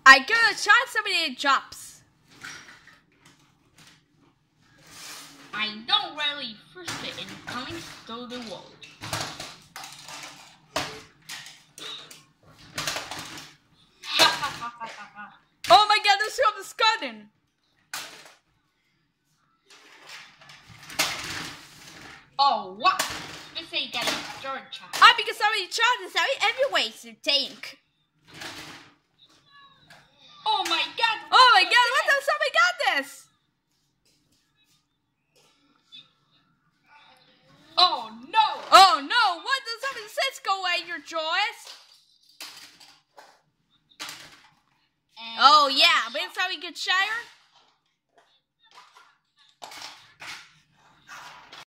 I give it a shot, somebody drops. I don't really frustrate in coming through the world. Oh my god, there's someone's garden. Oh, what? Let's say you get a third child. Ah, because somebody shot this out everywhere to tank. Oh my god! Oh my god, what the somebody got this? Oh no! Oh no, what does somebody says go away, your Joyce? And Oh yeah, but it's how we get Shire?